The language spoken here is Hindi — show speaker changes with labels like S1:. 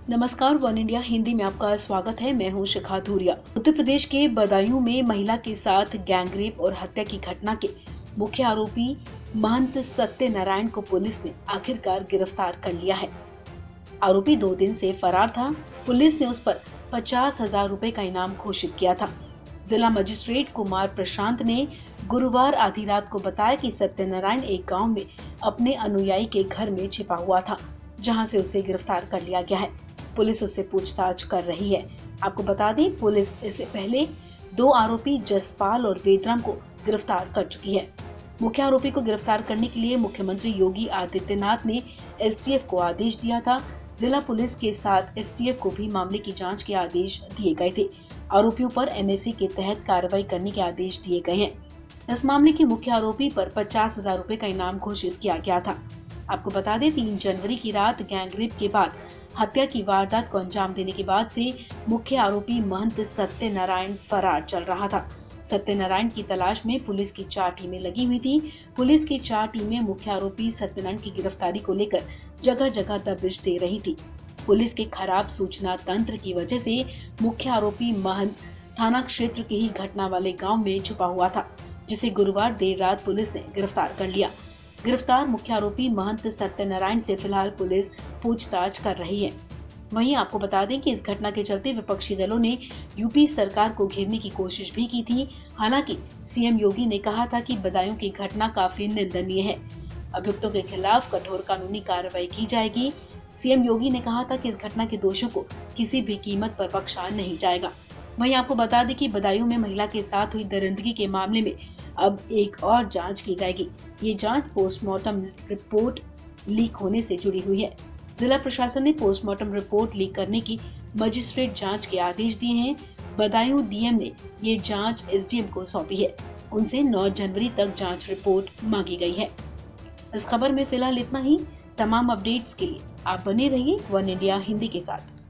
S1: नमस्कार, वन इंडिया हिंदी में आपका स्वागत है। मैं हूं शिखा धूरिया। उत्तर प्रदेश के बदायूं में महिला के साथ गैंगरेप और हत्या की घटना के मुख्य आरोपी महंत सत्यनारायण को पुलिस ने आखिरकार गिरफ्तार कर लिया है। आरोपी 2 दिन से फरार था। पुलिस ने उस पर 50,000 रुपए का इनाम घोषित किया था। जिला मजिस्ट्रेट कुमार प्रशांत ने गुरुवार आधी रात को बताया कि सत्यनारायण एक गाँव में अपने अनुयायी के घर में छिपा हुआ था, जहाँ से उसे गिरफ्तार कर लिया गया है। पुलिस उससे पूछताछ कर रही है। आपको बता दें, पुलिस इससे पहले 2 आरोपी जसपाल और वेदराम को गिरफ्तार कर चुकी है। मुख्य आरोपी को गिरफ्तार करने के लिए मुख्यमंत्री योगी आदित्यनाथ ने एसटीएफ को आदेश दिया था। जिला पुलिस के साथ एसटीएफ को भी मामले की जांच के आदेश दिए गए थे। आरोपियों पर एनएसए के तहत कार्रवाई करने के आदेश दिए गए हैं। इस मामले के मुख्य आरोपी पर 50,000 रुपए का इनाम घोषित किया गया था। आपको बता दें, 3 जनवरी की रात गैंगरेप के बाद हत्या की वारदात को अंजाम देने के बाद से मुख्य आरोपी महंत सत्यनारायण फरार चल रहा था। सत्यनारायण की तलाश में पुलिस की 4 टीमें लगी हुई थी। पुलिस की 4 टीमें मुख्य आरोपी सत्यनारायण की गिरफ्तारी को लेकर जगह जगह दबिश दे रही थी। पुलिस के खराब सूचना तंत्र की वजह से मुख्य आरोपी महंत थाना क्षेत्र के ही घटना वाले गाँव में छुपा हुआ था, जिसे गुरुवार देर रात पुलिस ने गिरफ्तार कर लिया। गिरफ्तार मुख्य आरोपी महंत सत्यनारायण से फिलहाल पुलिस पूछताछ कर रही है। वहीं आपको बता दें कि इस घटना के चलते विपक्षी दलों ने यूपी सरकार को घेरने की कोशिश भी की थी। हालांकि सीएम योगी ने कहा था कि बदायूं की घटना काफी निंदनीय है। अभियुक्तों के खिलाफ कठोर कानूनी कार्रवाई की जाएगी। सीएम योगी ने कहा था कि इस घटना के दोषियों को किसी भी कीमत पर बख्शा नहीं जाएगा। वहीं आपको बता दें कि बदायूं में महिला के साथ हुई दरिंदगी के मामले में अब एक और जांच की जाएगी। ये जांच पोस्टमार्टम रिपोर्ट लीक होने से जुड़ी हुई है। जिला प्रशासन ने पोस्टमार्टम रिपोर्ट लीक करने की मजिस्ट्रेट जांच के आदेश दिए हैं। बदायूं डीएम ने ये जांच एसडीएम को सौंपी है। उनसे 9 जनवरी तक जांच रिपोर्ट मांगी गई है। इस खबर में फिलहाल इतना ही। तमाम अपडेट्स के लिए आप बने रहिए वन इंडिया हिंदी के साथ।